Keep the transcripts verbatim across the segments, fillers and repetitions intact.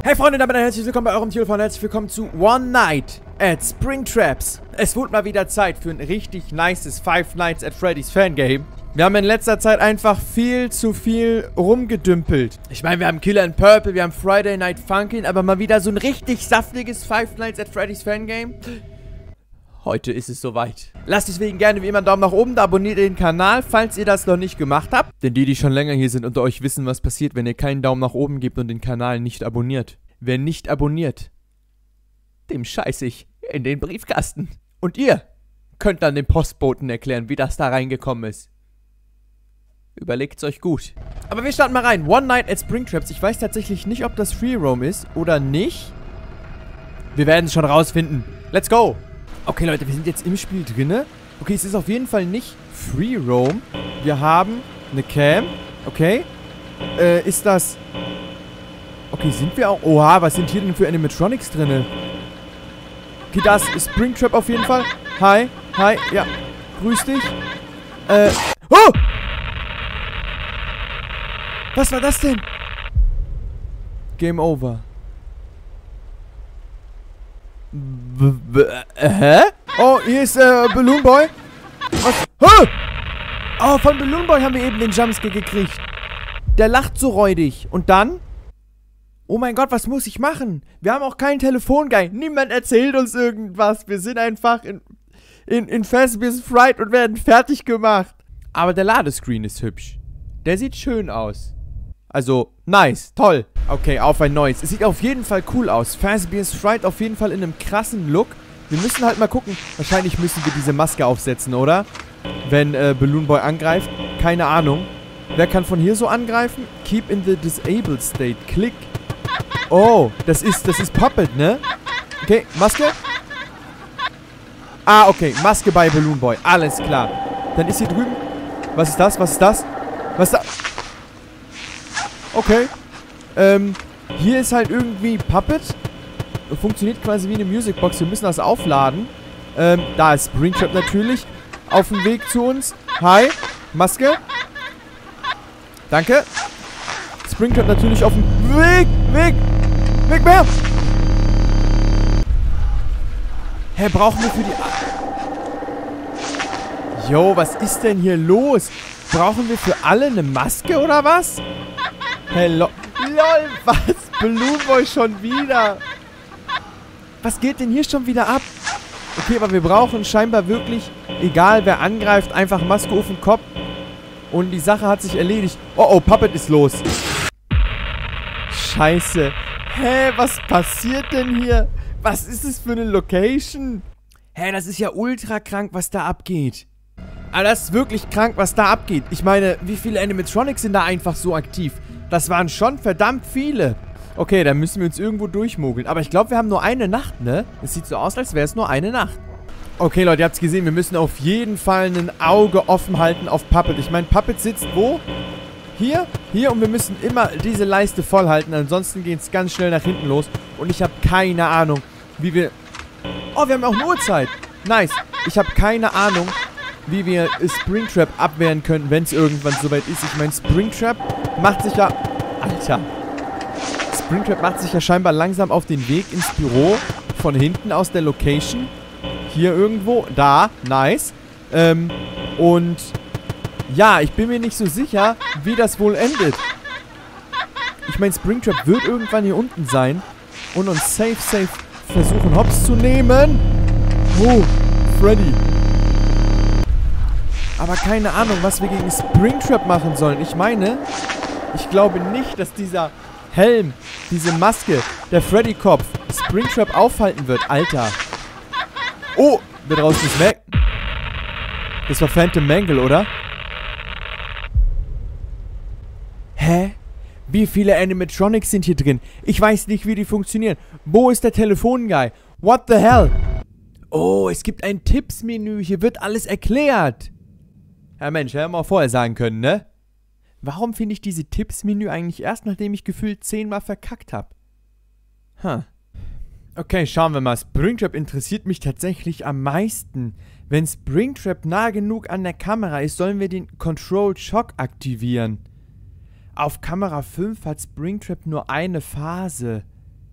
Hey Freunde, damit ein herzlich willkommen bei eurem Telefon. Herzlich willkommen zu One Night at Springtraps. Es wurde mal wieder Zeit für ein richtig nices Five Nights at Freddy's Fangame. Wir haben in letzter Zeit einfach viel zu viel rumgedümpelt. Ich meine, wir haben Killer in Purple, wir haben Friday Night Funkin', aber mal wieder so ein richtig saftiges Five Nights at Freddy's Fangame. Heute ist es soweit. Lasst deswegen gerne wie immer einen Daumen nach oben da, abonniert den Kanal, falls ihr das noch nicht gemacht habt. Denn die, die schon länger hier sind, unter euch wissen, was passiert, wenn ihr keinen Daumen nach oben gebt und den Kanal nicht abonniert. Wer nicht abonniert, dem scheiß ich in den Briefkasten. Und ihr könnt dann dem Postboten erklären, wie das da reingekommen ist. Überlegt's euch gut. Aber wir starten mal rein. One Night at Springtraps. Ich weiß tatsächlich nicht, ob das Free Roam ist oder nicht. Wir werden es schon rausfinden. Let's go! Okay, Leute, wir sind jetzt im Spiel drinne. Okay, es ist auf jeden Fall nicht Free Roam. Wir haben eine Cam. Okay. Äh, ist das... Okay, sind wir auch... Oha, was sind hier denn für Animatronics drinne? Okay, da ist Springtrap auf jeden Fall. Hi, hi, ja. Grüß dich. Äh... Oh! Was war das denn? Game over. B b äh, hä? Oh, hier ist äh, Balloon Boy. Was? Huh! Oh, von Balloon Boy haben wir eben den Jumpscare gekriegt. Der lacht so räudig. Und dann? Oh mein Gott, was muss ich machen? Wir haben auch keinen Telefonguy. Niemand erzählt uns irgendwas. Wir sind einfach in, in, in Fazbear's Fright und werden fertig gemacht. Aber der Ladescreen ist hübsch. Der sieht schön aus. Also, nice, toll. Okay, auf ein neues. Es sieht auf jeden Fall cool aus. Fazbear's Fright auf jeden Fall in einem krassen Look. Wir müssen halt mal gucken. Wahrscheinlich müssen wir diese Maske aufsetzen, oder? Wenn äh, Balloon Boy angreift. Keine Ahnung. Wer kann von hier so angreifen? Keep in the disabled state. Klick. Oh, das ist, das ist Puppet, ne? Okay, Maske. Ah, okay, Maske bei Balloon Boy. Alles klar. Dann ist hier drüben. Was ist das? Was ist das? Was ist das? Okay. Ähm, hier ist halt irgendwie Puppet. Funktioniert quasi wie eine Musicbox. Wir müssen das aufladen. Ähm, da ist Springtrap natürlich. Auf dem Weg zu uns. Hi. Maske. Danke. Springtrap natürlich auf dem Weg. Weg. Weg mehr. Hä, brauchen wir für die... Jo, was ist denn hier los? Brauchen wir für alle eine Maske oder was? Hello. Lol, was? Balloon Boy schon wieder. Was geht denn hier schon wieder ab? Okay, aber wir brauchen scheinbar wirklich, egal wer angreift, einfach Maske auf den Kopf. Und die Sache hat sich erledigt. Oh, oh, Puppet ist los. Scheiße. Hä, was passiert denn hier? Was ist es für eine Location? Hä, das ist ja ultra krank, was da abgeht. Aber das ist wirklich krank, was da abgeht. Ich meine, wie viele Animatronics sind da einfach so aktiv? Das waren schon verdammt viele. Okay, dann müssen wir uns irgendwo durchmogeln. Aber ich glaube, wir haben nur eine Nacht, ne? Es sieht so aus, als wäre es nur eine Nacht. Okay, Leute, ihr habt es gesehen. Wir müssen auf jeden Fall ein Auge offen halten auf Puppet. Ich meine, Puppet sitzt wo? Hier, hier. Und wir müssen immer diese Leiste voll halten. Ansonsten geht es ganz schnell nach hinten los. Und ich habe keine Ahnung, wie wir... Oh, wir haben auch nur Zeit. Nice. Ich habe keine Ahnung, wie wir Springtrap abwehren können, wenn es irgendwann soweit ist. Ich meine, Springtrap macht sich ja... Alter. Springtrap macht sich ja scheinbar langsam auf den Weg ins Büro. Von hinten aus der Location. Hier irgendwo. Da. Nice. Ähm, und... Ja, ich bin mir nicht so sicher, wie das wohl endet. Ich meine, Springtrap wird irgendwann hier unten sein. Und uns safe, safe versuchen, hops zu nehmen. Oh, Freddy. Aber keine Ahnung, was wir gegen Springtrap machen sollen. Ich meine, ich glaube nicht, dass dieser Helm, diese Maske, der Freddy-Kopf Springtrap aufhalten wird. Alter. Oh, da draußen ist weg. Das war Phantom Mangle, oder? Hä? Wie viele Animatronics sind hier drin? Ich weiß nicht, wie die funktionieren. Wo ist der Telefonguy? What the hell? Oh, es gibt ein Tipps-Menü. Hier wird alles erklärt. Ja Mensch, hätte man auch vorher sagen können, ne? Warum finde ich diese Tipps-Menü eigentlich erst, nachdem ich gefühlt zehnmal verkackt habe? Huh. Okay, schauen wir mal. Springtrap interessiert mich tatsächlich am meisten. Wenn Springtrap nah genug an der Kamera ist, sollen wir den Control Shock aktivieren. Auf Kamera fünf hat Springtrap nur eine Phase.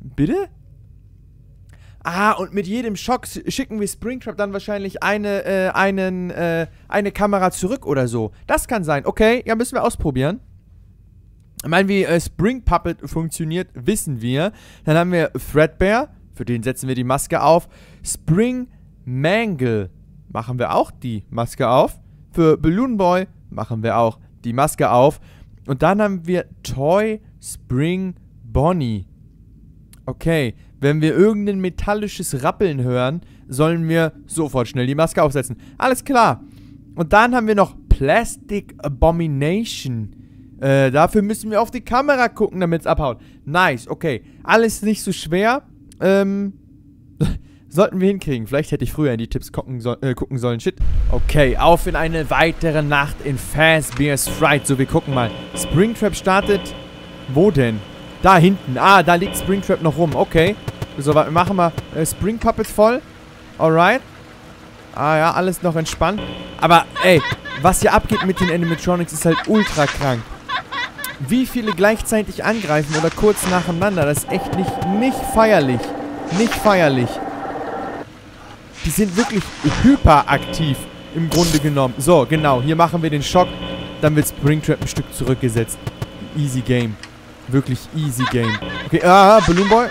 Bitte? Ah, und mit jedem Schock schicken wir Springtrap dann wahrscheinlich eine, äh, einen, äh, eine Kamera zurück oder so. Das kann sein. Okay, ja, müssen wir ausprobieren. Ich meine, wie äh, Spring Puppet funktioniert, wissen wir. Dann haben wir Threadbare, für den setzen wir die Maske auf. Spring Mangle machen wir auch die Maske auf. Für Balloon Boy machen wir auch die Maske auf. Und dann haben wir Toy Spring Bonnie. Okay, wenn wir irgendein metallisches Rappeln hören, sollen wir sofort schnell die Maske aufsetzen. Alles klar. Und dann haben wir noch Plastic Abomination. Äh, dafür müssen wir auf die Kamera gucken, damit es abhaut. Nice, okay. Alles nicht so schwer. Ähm, sollten wir hinkriegen. Vielleicht hätte ich früher in die Tipps gucken, so, äh, gucken sollen. Shit. Okay, auf in eine weitere Nacht in Fazbear's Fright. So, wir gucken mal. Springtrap startet. Wo denn? Da hinten. Ah, da liegt Springtrap noch rum. Okay. So, wir machen wir äh, Spring Puppets voll. Alright. Ah ja, alles noch entspannt. Aber, ey, was hier abgeht mit den Animatronics ist halt ultra krank. Wie viele gleichzeitig angreifen oder kurz nacheinander, das ist echt nicht, nicht feierlich. Nicht feierlich. Die sind wirklich hyperaktiv im Grunde genommen. So, genau, hier machen wir den Schock. Dann wird Springtrap ein Stück zurückgesetzt. Easy Game. Wirklich easy Game. Okay, ah, Balloon Boy.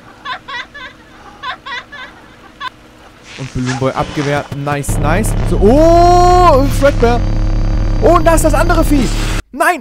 Und Balloon Boy abgewehrt. Nice, nice. So, oh, Threadbare. Oh, und da ist das andere Vieh. Nein.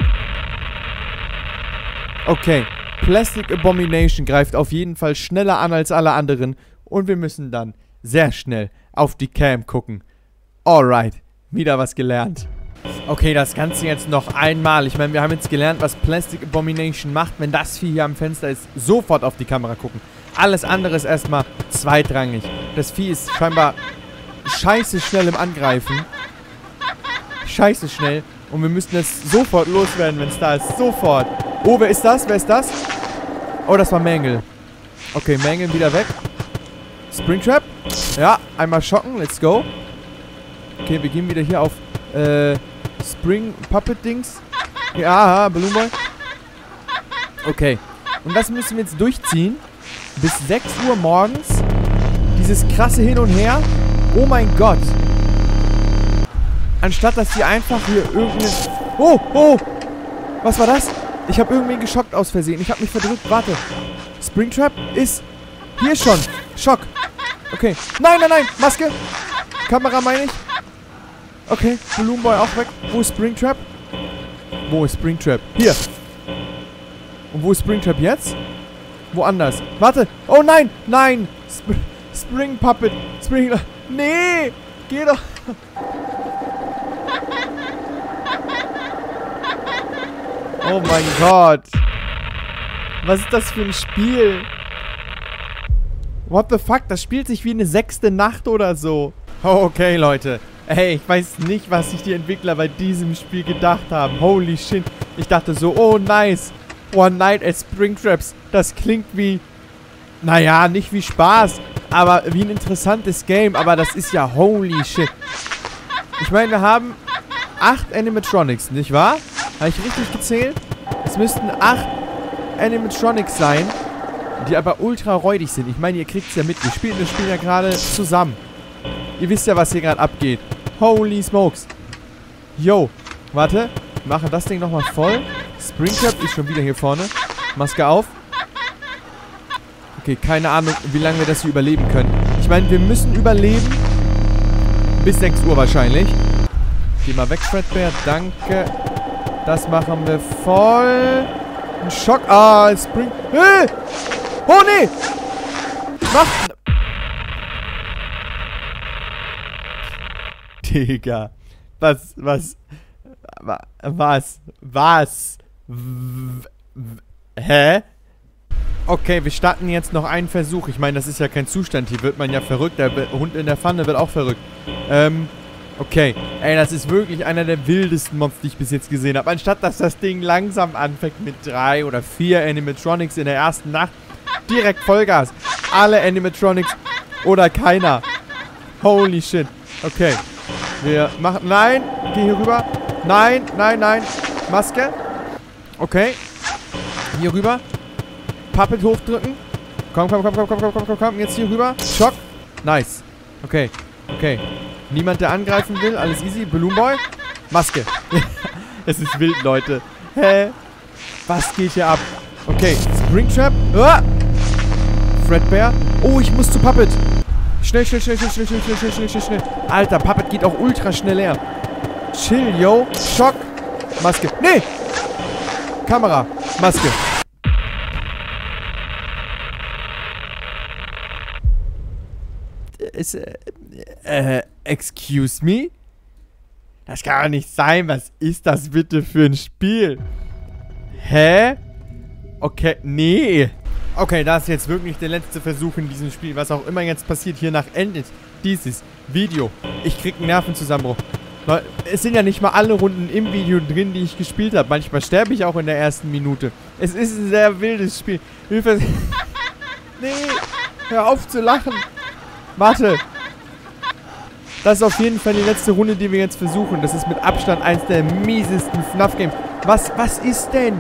Okay, Plastic Abomination greift auf jeden Fall schneller an als alle anderen. Und wir müssen dann sehr schnell auf die Cam gucken. Alright, wieder was gelernt. Okay, das Ganze jetzt noch einmal. Ich meine, wir haben jetzt gelernt, was Plastic Abomination macht. Wenn das Vieh hier am Fenster ist, sofort auf die Kamera gucken. Alles andere ist erstmal zweitrangig. Das Vieh ist scheinbar scheiße schnell im Angreifen. Scheiße schnell. Und wir müssen es sofort loswerden, wenn es da ist. Sofort. Oh, wer ist das? Wer ist das? Oh, das war Mangle. Okay, Mangle wieder weg. Springtrap. Ja, einmal schocken. Let's go. Okay, wir gehen wieder hier auf äh, Spring Puppet Dings. Ja, Balloon Boy. Okay. Und das müssen wir jetzt durchziehen. Bis sechs Uhr morgens. Dieses krasse Hin und Her. Oh mein Gott. Anstatt, dass die einfach hier irgendeine... Oh, oh. Was war das? Ich habe irgendwen geschockt aus Versehen. Ich habe mich verdrückt. Warte. Springtrap ist hier schon. Schock. Okay. Nein, nein, nein. Maske. Kamera meine ich. Okay. Balloon Boy auch weg. Wo ist Springtrap? Wo ist Springtrap? Hier. Und wo ist Springtrap jetzt? Woanders. Warte. Oh nein. Nein. Sp Spring Puppet. Spring... Nee. Geh doch. Oh mein Gott. Was ist das für ein Spiel? What the fuck? Das spielt sich wie eine sechste Nacht oder so. Oh, okay, Leute. Ey, ich weiß nicht, was sich die Entwickler bei diesem Spiel gedacht haben. Holy shit. Ich dachte so, oh nice. One Night at Springtraps. Das klingt wie... Naja, nicht wie Spaß, aber wie ein interessantes Game. Aber das ist ja holy shit. Ich meine, wir haben acht Animatronics, nicht wahr? Habe ich richtig gezählt? Es müssten acht Animatronics sein, die aber ultra räudig sind. Ich meine, ihr kriegt es ja mit. Wir spielen das Spiel ja gerade zusammen. Ihr wisst ja, was hier gerade abgeht. Holy smokes. Yo. Warte. Wir machen das Ding nochmal voll. Springtrap ist schon wieder hier vorne. Maske auf. Okay, keine Ahnung, wie lange wir das hier überleben können. Ich meine, wir müssen überleben. Bis sechs Uhr wahrscheinlich. Geh mal weg, Threadbare. Danke. Das machen wir voll. Ein Schock. Ah, Spring. Hey! Oh, nee! Mach. Digga. Was, was, was, was, w, w, hä? Okay, wir starten jetzt noch einen Versuch. Ich meine, das ist ja kein Zustand. Hier wird man ja verrückt. Der Hund in der Pfanne wird auch verrückt. Ähm, okay. Ey, das ist wirklich einer der wildesten Mobs, die ich bis jetzt gesehen habe. Anstatt, dass das Ding langsam anfängt mit drei oder vier Animatronics in der ersten Nacht, direkt Vollgas. Alle Animatronics oder keiner. Holy shit. Okay. Wir machen... Nein! Geh hier rüber. Nein, nein, nein. Maske. Okay. Hier rüber. Puppet hochdrücken. Komm, komm, komm, komm, komm, komm, komm, komm, komm. Jetzt hier rüber. Schock. Nice. Okay. Okay. Niemand, der angreifen will. Alles easy. Balloon Boy. Maske. Es ist wild, Leute. Hä? Was geht hier ab? Okay. Springtrap. Ah! Fredbear. Oh, ich muss zu Puppet. Schnell, schnell, schnell, schnell, schnell, schnell, schnell, schnell, schnell, schnell. Alter, Puppet geht auch ultra schnell leer. Chill, yo. Schock. Maske. Nee. Kamera. Maske. Ist, äh, äh, excuse me? Das kann doch nicht sein. Was ist das bitte für ein Spiel? Hä? Okay, nee. Okay, das ist jetzt wirklich der letzte Versuch in diesem Spiel. Was auch immer jetzt passiert, hiernach endet dieses Video. Ich krieg einen Nervenzusammenbruch. Es sind ja nicht mal alle Runden im Video drin, die ich gespielt habe. Manchmal sterbe ich auch in der ersten Minute. Es ist ein sehr wildes Spiel. Hilfe. Nee, hör auf zu lachen. Warte. Das ist auf jeden Fall die letzte Runde, die wir jetzt versuchen. Das ist mit Abstand eins der miesesten F NAF-Games. Was, was ist denn?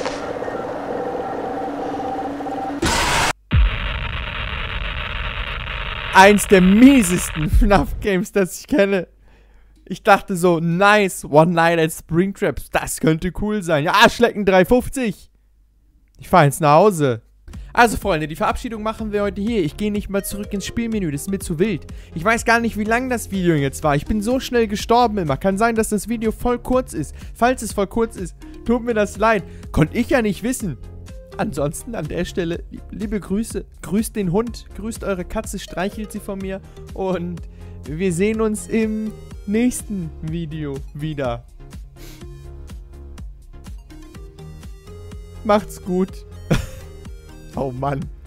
Eins der miesesten F NAF-Games, das ich kenne. Ich dachte so, nice, One Night at Springtrap. Das könnte cool sein. Ja, Schlecken drei fünfzig. Ich fahre jetzt nach Hause. Also, Freunde, die Verabschiedung machen wir heute hier. Ich gehe nicht mal zurück ins Spielmenü, das ist mir zu wild. Ich weiß gar nicht, wie lang das Video jetzt war. Ich bin so schnell gestorben immer. Kann sein, dass das Video voll kurz ist. Falls es voll kurz ist, tut mir das leid. Konnte ich ja nicht wissen. Ansonsten an der Stelle, liebe Grüße. Grüßt den Hund, grüßt eure Katze, streichelt sie von mir. Und wir sehen uns im nächsten Video wieder. Macht's gut. Oh Mann.